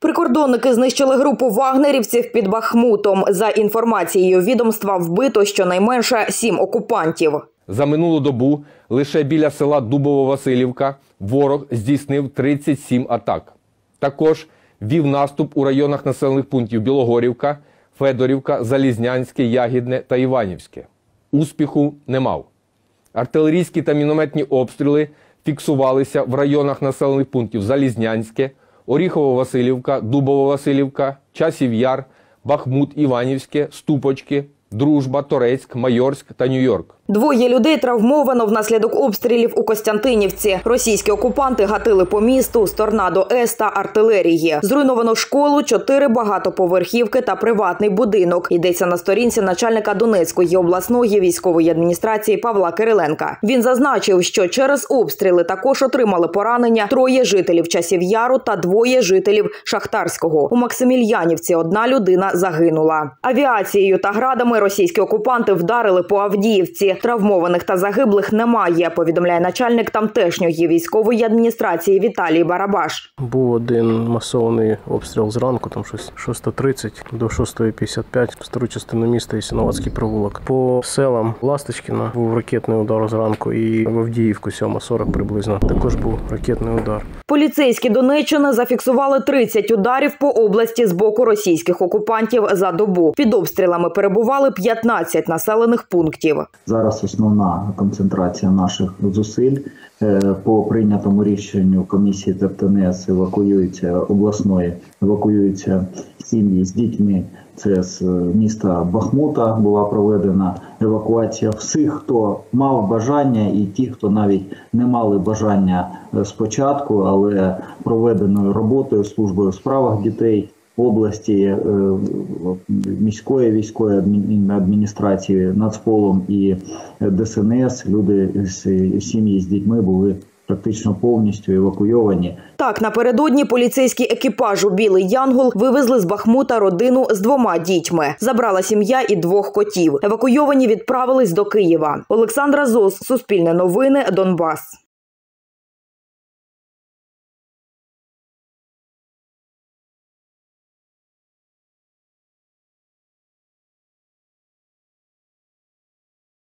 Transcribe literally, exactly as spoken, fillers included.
Прикордонники знищили групу вагнерівців під Бахмутом. За інформацією відомства, вбито щонайменше сім окупантів. За минулу добу лише біля села Дубово-Василівка ворог здійснив тридцять сім атак. Також вів наступ у районах населених пунктів Білогорівка, Федорівка, Залізнянське, Ягідне та Іванівське. Успіху не мав. Артилерійські та мінометні обстріли фіксувалися в районах населених пунктів Залізнянське, Оріхово-Василівка, Дубово-Василівка, Часів Яр, Бахмут, Іванівське, Ступочки, Дружба, Торецьк, Майорськ та Нью-Йорк. Двоє людей травмовано внаслідок обстрілів у Костянтинівці. Російські окупанти гатили по місту з торнадо-С та артилерії. Зруйновано школу, чотири багатоповерхівки та приватний будинок. Йдеться на сторінці начальника Донецької обласної військової адміністрації Павла Кириленка. Він зазначив, що через обстріли також отримали поранення троє жителів Часів Яру та двоє жителів Шахтарського. У Максимільянівці одна людина загинула. Авіацією та градами російські окупанти вдарили по Авдіївці. Травмованих та загиблих немає, повідомляє начальник тамтешньої військової адміністрації Віталій Барабаш. Був один масований обстріл зранку, там щось шоста тридцять до шостої п'ятдесят п'ять, в стару частину міста Ясиновацький провулок. По селам Ласточкіна був ракетний удар зранку, і в Авдіївку сьома сорок приблизно також був ракетний удар. Поліцейські Донеччини зафіксували тридцять ударів по області з боку російських окупантів за добу. Під обстрілами перебували п'ятнадцять населених пунктів. Зараз основна концентрація наших зусиль по прийнятому рішенню комісії ТЕП-ТНС евакуюються обласної, евакуюються сім'ї з дітьми. Це з міста Бахмута була проведена евакуація всіх, хто мав бажання, і ті, хто навіть не мали бажання спочатку, але проведеною роботою службою у справах дітей області, міської військової адміністрації, Нацполом і ДСНС, люди з сім'ї з дітьми були практично повністю евакуйовані. Так, напередодні поліцейський екіпаж у «Білий Янгол» вивезли з Бахмута родину з двома дітьми. Забрала сім'я і двох котів. Евакуйовані відправились до Києва. Олександра Зос, Суспільне новини, Донбас.